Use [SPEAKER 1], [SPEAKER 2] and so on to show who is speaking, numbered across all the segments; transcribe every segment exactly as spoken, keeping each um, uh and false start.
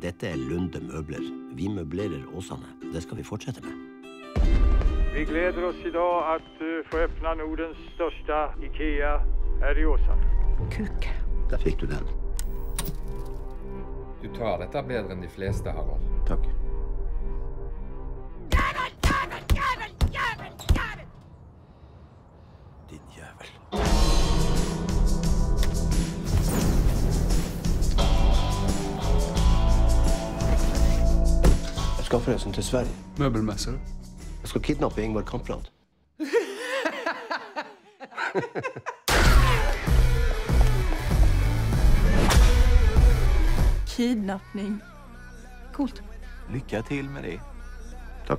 [SPEAKER 1] Dette er Lunde Møbler. Vi møblerer Åsane. Det skal vi fortsette med.
[SPEAKER 2] Vi gleder oss i dag at uh, få öppna Nordens största IKEA här i Åsane.
[SPEAKER 3] Kuk.
[SPEAKER 1] Der fikk du den.
[SPEAKER 4] Du tar dette bedre enn de fleste, Harald.
[SPEAKER 1] Takk.
[SPEAKER 5] Jævel, jævel, jævel, jævel, jævel!
[SPEAKER 1] Din jævel. Jeg skal forresten til Sverige.
[SPEAKER 6] Møbelmesser.
[SPEAKER 1] Jeg skal kidnappe Ingvar Kamprad.
[SPEAKER 3] Kidnappning. Coolt.
[SPEAKER 6] Lycka till med det.
[SPEAKER 1] Takk.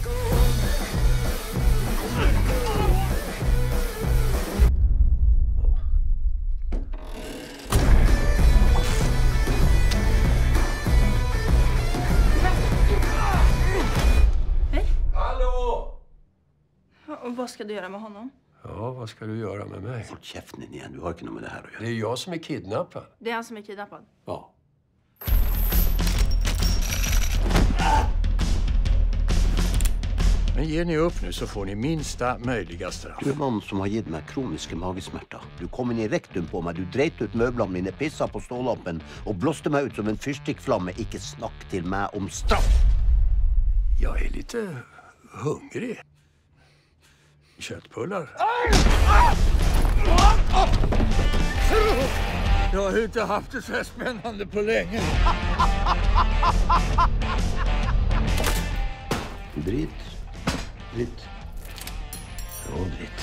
[SPEAKER 3] Hej.
[SPEAKER 6] Hallå!
[SPEAKER 3] Och vad ska du göra med honom?
[SPEAKER 7] Ja, vad ska du göra med mig?
[SPEAKER 1] Hold kjeften din igjen. Du har ikke noe med det her å gjøre.
[SPEAKER 7] Det är jag som är kidnappad.
[SPEAKER 3] Det är han som är kidnappad.
[SPEAKER 7] Ja. Men ger ni upp nu så får ni minsta möjliga straff.
[SPEAKER 1] Du er mannen som har gitt meg kroniske magesmerter. Du kom inn i rektum på meg, du dreit ut møblene mine, pissa på stålampen og blåste meg ut som en fyrstikkflamme. Ikke snakk til meg om straff!
[SPEAKER 7] Jag är lite hungrig. Köttbullar. Jag har inte haft det så här spännande på länge.
[SPEAKER 1] Dritt. Dritt. Og dritt.